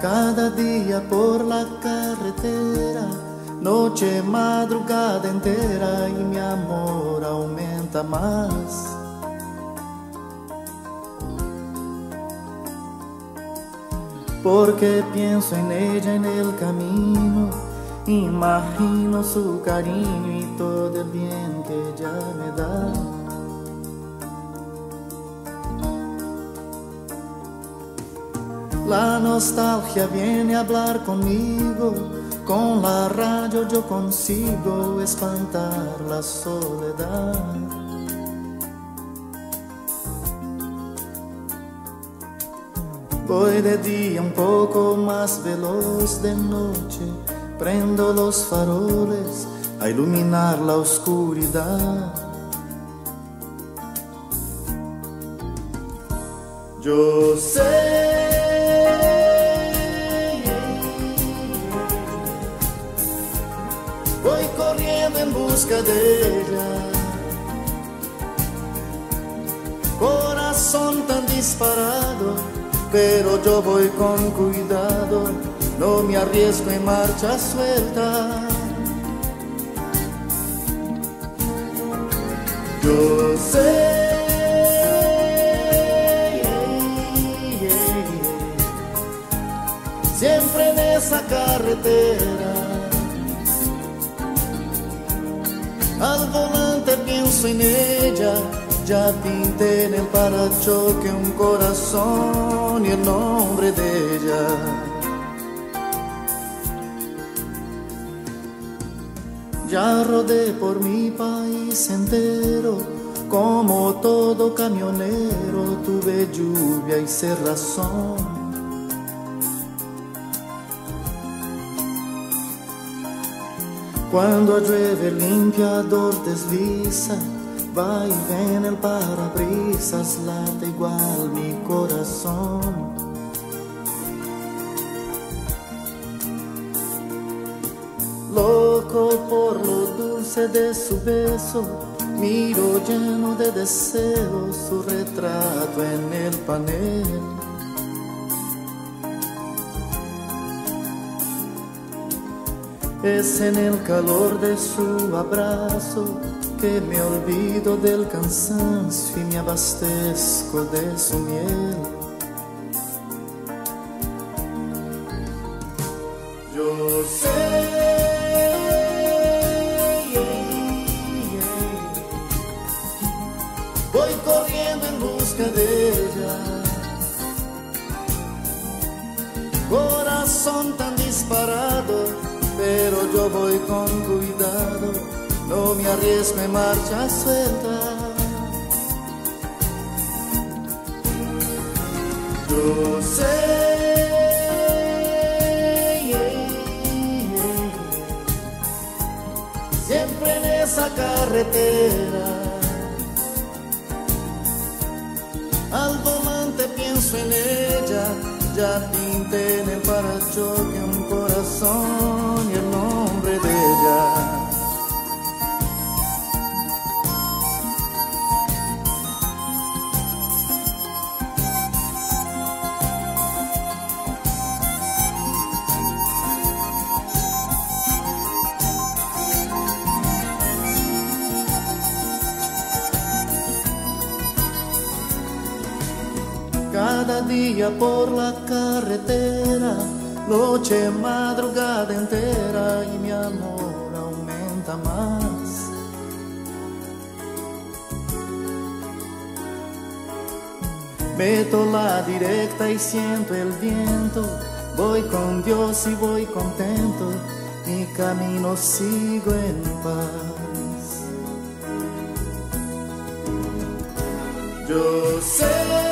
Cada día por la carretera, noche, madrugada entera, y mi amor aumenta más. Porque pienso en ella en el camino, imagino su cariño y todo el bien que ella me da. La nostalgia viene a hablar conmigo, con la radio yo consigo espantar la soledad. Voy de día un poco más veloz, de noche prendo los faroles a iluminar la oscuridad. Yo sé, voy corriendo en busca de ella, corazón tan disparado, pero yo voy con cuidado, no me arriesgo en marcha suelta. Yo sé, siempre en esa carretera, al volante pienso en ella. Ya pinté en el parachoque un corazón y el nombre de ella. Ya rodé por mi país entero, como todo camionero, tuve lluvia y cerrazón. Cuando llueve el limpiador desliza, va y viene el parabrisas, late igual mi corazón. Loco por lo dulce de su beso, miro lleno de deseos su retrato en el panel. Es en el calor de su abrazo que me olvido del cansancio y me abastezco de su miel. Yo sé, voy corriendo en busca de ella, corazón tan disparado, pero yo voy con cuidado, no me arriesgo en marcha suelta. Yo sé, siempre en esa carretera, al volante pienso en ella. Ya pinté en el parachoque un corazón y el nombre de ella. Cada día por la carretera, noche, madrugada entera, y mi amor aumenta más. Meto la directa y siento el viento, voy con Dios y voy contento, mi camino sigo en paz. Yo sé,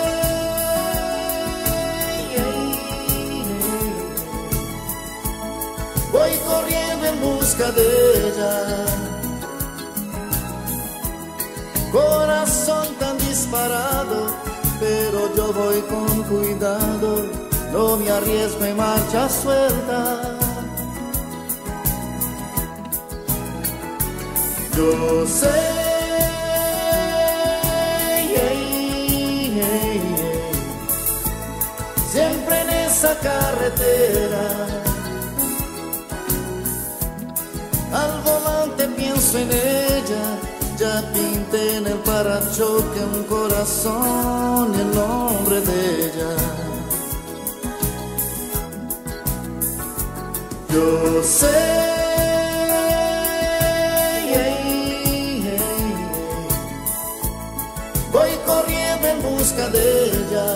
voy corriendo en busca de ella, corazón tan disparado, pero yo voy con cuidado, no me arriesgo en marcha suelta. Yo sé, siempre en esa carretera, carretera. Al volante pienso en ella, ya pinté en el parachoque un corazón y el nombre de ella. Yo sé, voy corriendo en busca de ella.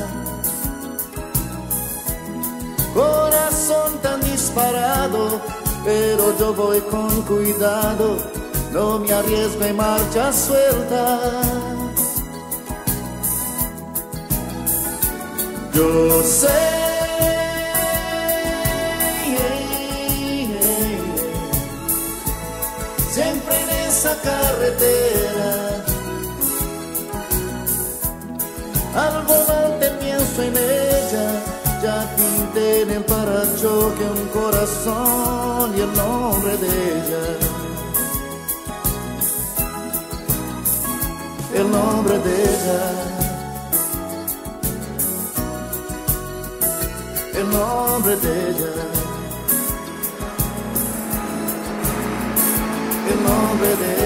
Corazón tan disparado, pero yo voy con cuidado, no me arriesgo en marcha suelta. Yo sé, siempre en esa carretera. Al volante pienso en ella, ya pinté en el parachoque un corazón y el nombre de ella. El nombre de ella. El nombre de ella. El nombre de ella.